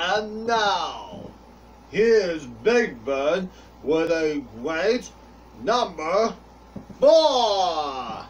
And now, here's Big Bird with a great number 4.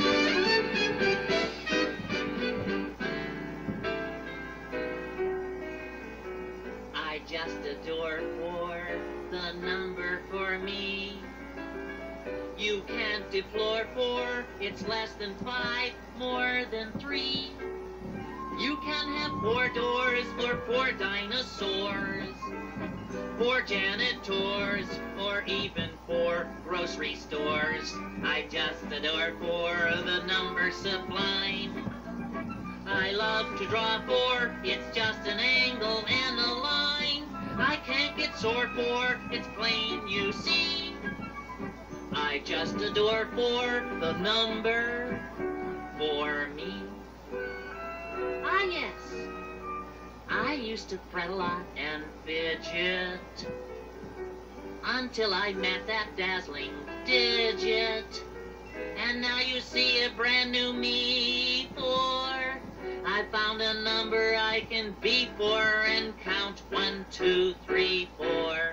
I just adore 4, the number for me. You can't deplore 4, it's less than 5, more than 3. You can have 4 doors or 4 dinosaurs, 4 janitors, or even 4 grocery stores. I just adore 4, the number sublime. I love to draw 4, it's just an angle and a line. I can't get sore 4, it's plain you see. I just adore 4, the number for me. Ah, yes. I used to fret a lot and fidget until I met that dazzling digit. And now you see a brand new me 4. I found a number I can be for and count 1, 2, 3, 4.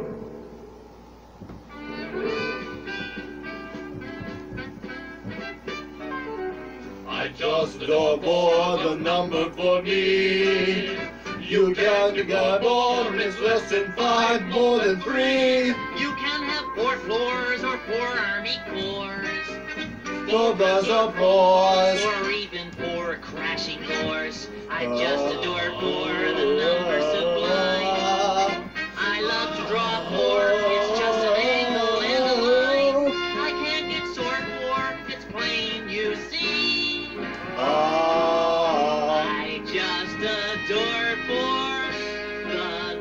I just adore 4, the number for me. You can't get more, it's less than 5, more than 3. You can have 4 floors or 4 army corps, 4 bars of floors, or even 4 crashing doors. I just adore 4, the number sublime. I love to draw 4, it's just an angle and a line. I can't get sore 4, it's plain you see. I just adore 4, the